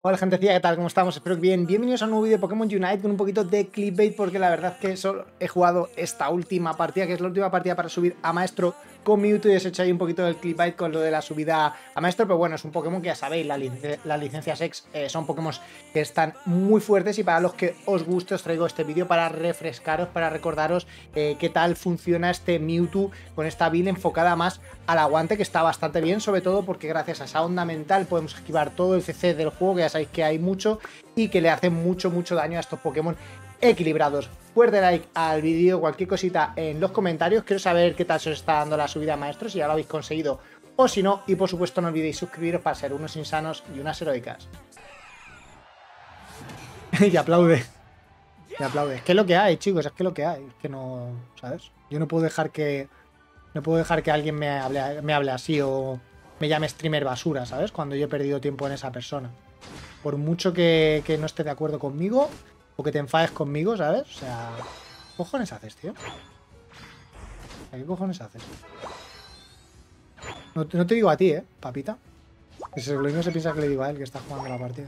Hola gentecilla, ¿qué tal? ¿Cómo estamos? Espero que bien. Bienvenidos a un nuevo vídeo de Pokémon Unite con un poquito de clickbait, porque la verdad es que solo he jugado esta última partida, que es la última partida para subir a Maestro con Mewtwo, y os he hecho ahí un poquito del clickbait con lo de la subida a Maestro, pero bueno, es un Pokémon que ya sabéis, las licencias X son Pokémon que están muy fuertes, y para los que os guste os traigo este vídeo para refrescaros, para recordaros qué tal funciona este Mewtwo con esta build enfocada más al aguante, que está bastante bien, sobre todo porque gracias a esa onda mental podemos esquivar todo el CC del juego, que ya sabéis que hay mucho y que le hace mucho daño a estos Pokémon equilibrados. Fuerte like al vídeo, cualquier cosita en los comentarios, quiero saber qué tal se os está dando la subida a maestros, si ya lo habéis conseguido o si no, y por supuesto no olvidéis suscribiros para ser unos insanos y unas heroicas. Y aplaude. Y aplaude. Es que es lo que hay, chicos, es que es lo que hay. Es que no, ¿sabes? Yo no puedo dejar que alguien me hable así o me llame streamer basura, ¿sabes? Cuando yo he perdido tiempo en esa persona. Por mucho que no esté de acuerdo conmigo o que te enfades conmigo, ¿sabes? O sea, ¿qué cojones haces, tío? ¿Qué cojones haces? No te digo a ti, papita. Que lo mismo se piensa que le digo a él, que está jugando la partida.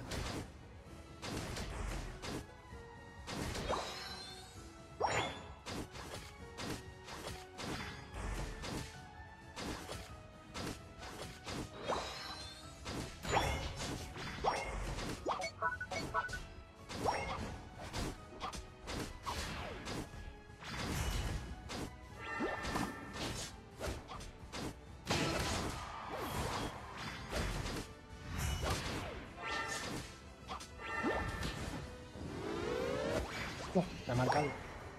Oh, me ha marcado.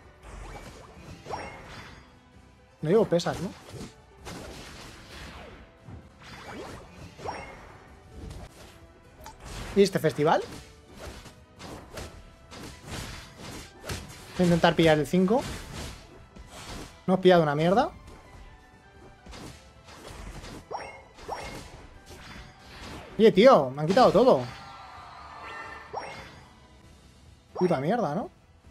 No llevo pesas, ¿no? ¿Y este festival? Voy a intentar pillar el 5. No he pillado una mierda. Oye, tío, me han quitado todo. Puta mierda, ¿no?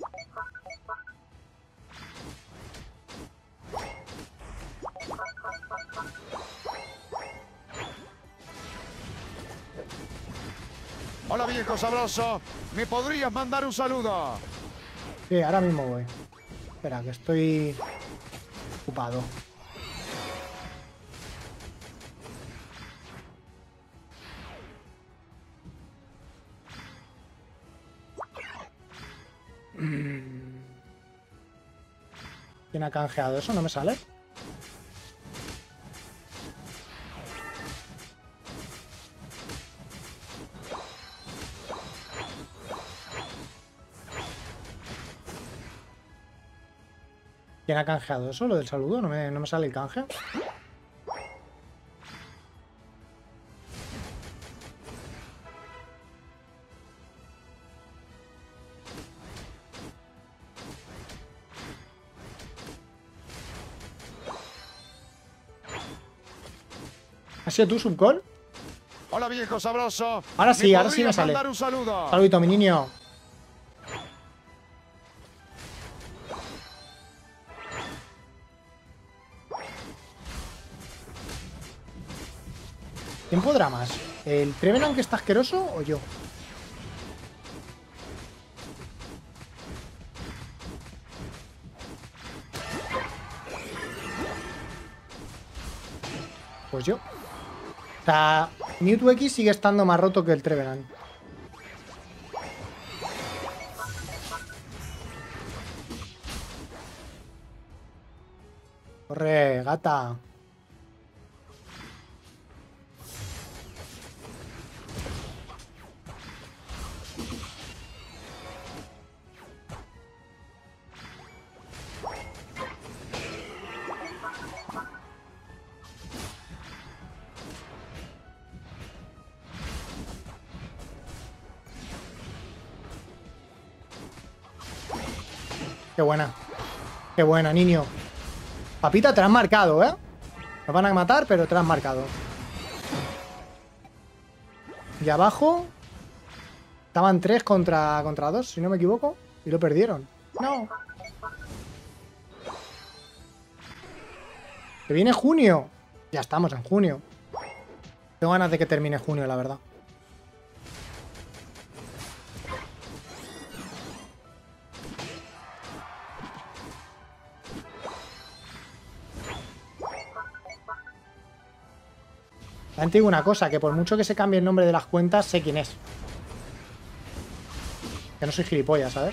Hola viejo sabroso, ¿me podrías mandar un saludo? Sí, ahora mismo voy. Espera, que estoy ocupado. ¿Quién ha canjeado eso? ¿No me sale? ¿Quién ha canjeado eso? Lo del saludo, no me sale el canje. ¿Has sido tú, Subcall? Hola viejo sabroso. Ahora sí me podrías sale. mandar un saludo? Saludito, mi niño. ¿Quién podrá más? ¿El Trevenant, que está asqueroso, o yo? Pues yo. O sea, Mewtwo X sigue estando más roto que el Trevenant. Corre, gata. Qué buena. Qué buena, niño. Papita, te la han marcado, ¿eh? Nos van a matar, pero te la han marcado. Y abajo estaban 3 contra 2, si no me equivoco. Y lo perdieron. No. Que viene junio. Ya estamos en junio. Tengo ganas de que termine junio, la verdad. También te digo una cosa, que por mucho que se cambie el nombre de las cuentas, sé quién es. Que no soy gilipollas, ¿sabes?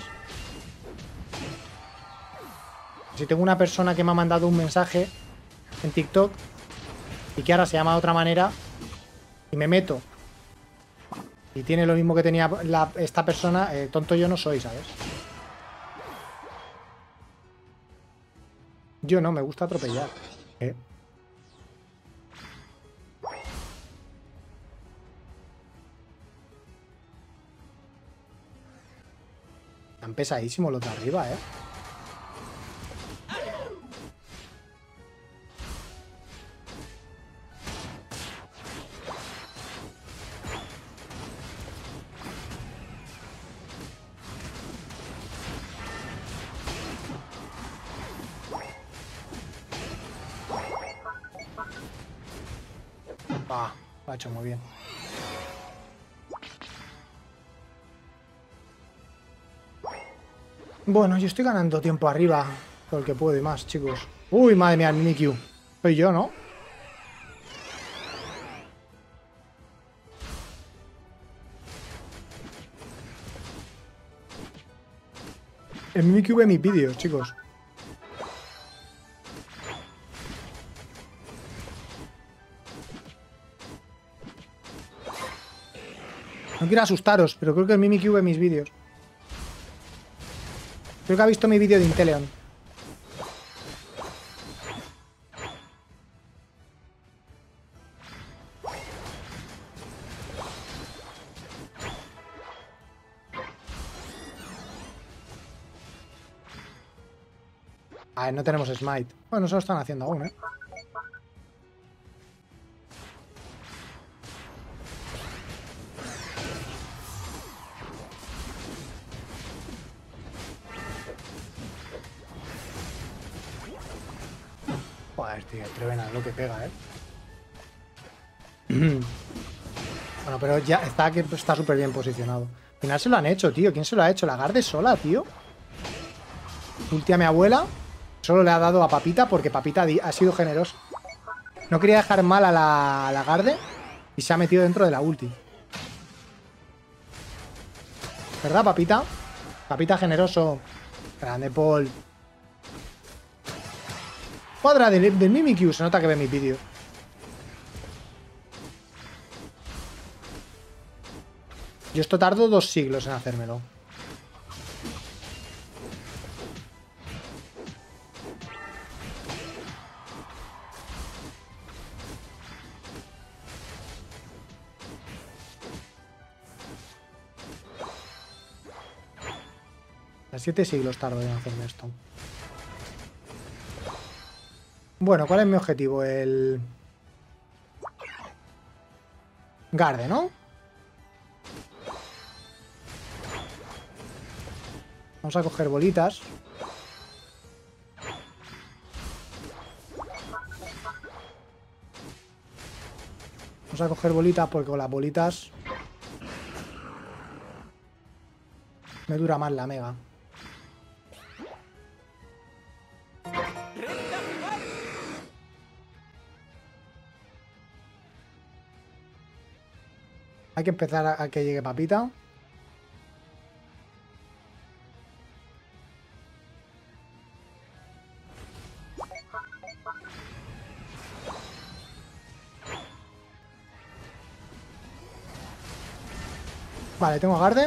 Si tengo una persona que me ha mandado un mensaje en TikTok y que ahora se llama de otra manera y me meto y tiene lo mismo que tenía esta persona, tonto yo no soy, ¿sabes? Yo no, me gusta atropellar. Están pesadísimos los de arriba, ¿eh? Lo ha hecho muy bien. Bueno, yo estoy ganando tiempo arriba por el que puedo y más, chicos. Uy, madre mía, el Mimikyu. Soy yo, ¿no? El Mimikyu ve mis vídeos, chicos. No quiero asustaros, pero creo que el Mimikyu ve mis vídeos. Creo que ha visto mi vídeo de Inteleon. A ver, no tenemos Smite. Bueno, eso lo están haciendo aún, ¿eh? Joder, tío, Trevena lo que pega, ¿eh? Bueno, pero ya está súper bien posicionado. Al final se lo han hecho, tío. ¿Quién se lo ha hecho? La Garde sola, tío. Ulti a mi abuela. Solo le ha dado a Papita porque Papita ha sido generoso. No quería dejar mal a la Garde y se ha metido dentro de la ulti. ¿Verdad, Papita? Papita generoso. Grande, Paul. Cuadra del Mimikyu. Se nota que ve mis vídeos. Yo esto tardo 2 siglos en hacérmelo. A 7 siglos tardo en hacerme esto. Bueno, ¿cuál es mi objetivo? El Garde, ¿no? Vamos a coger bolitas. Vamos a coger bolitas porque con las bolitas me dura más la mega. Hay que empezar a que llegue Papita. Vale, tengo Garde.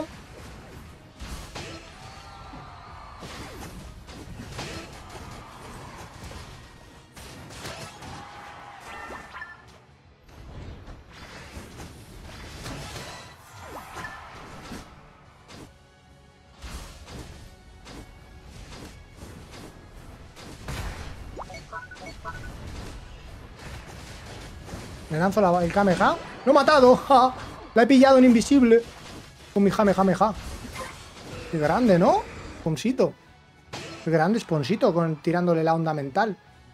Le lanzo el Kameha. ¡Lo he matado! ¡Ja! La he pillado en invisible. Con mi Kamehameha. Qué grande, ¿no? Sponsito. Qué grande Sponsito tirándole la onda mental.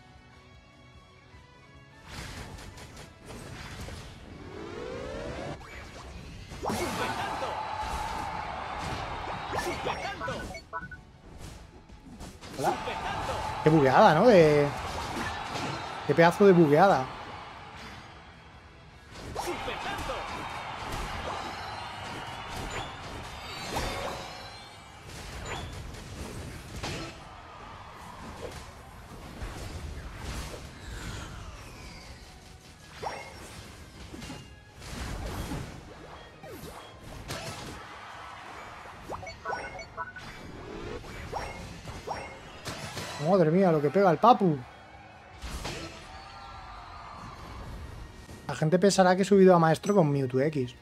Hola. Qué bugueada, ¿no? Qué pedazo de bugueada. Madre mía, lo que pega el papu. La gente pensará que he subido a maestro con Mewtwo X.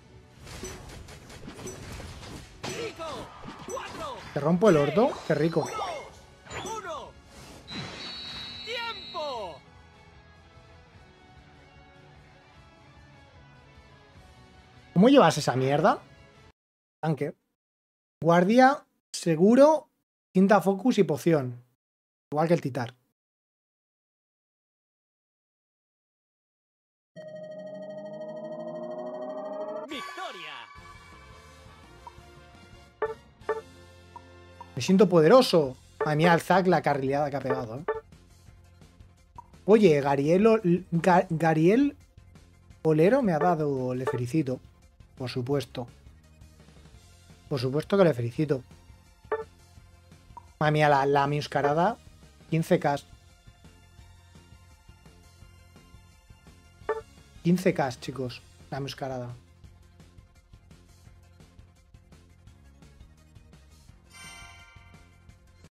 ¿Te rompo el orto? Qué rico. ¿Cómo llevas esa mierda? Tanque. Guardia, seguro, cinta focus y poción. Igual que el Titar. Me siento poderoso. Madre mía, el Zac, la carrileada que ha pegado, ¿eh? Oye, Gariel Olero me ha dado... Le felicito. Por supuesto. Por supuesto que le felicito. Madre mía, la Muscarada. 15k. 15k, chicos. La Muscarada.